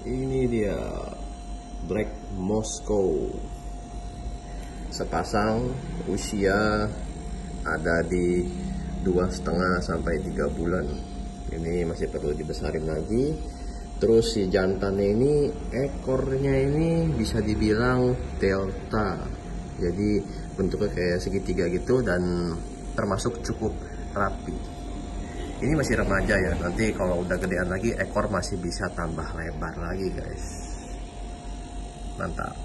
Ini dia Black Moscow, sepasang, usia ada di 2,5 sampai 3 bulan. Ini masih perlu dibesarin lagi. Terus si jantannya ini, ekornya ini bisa dibilang delta, jadi bentuknya kayak segitiga gitu dan termasuk cukup rapi. Ini masih remaja ya, nanti kalau udah gedean lagi ekor masih bisa tambah lebar lagi guys. Mantap.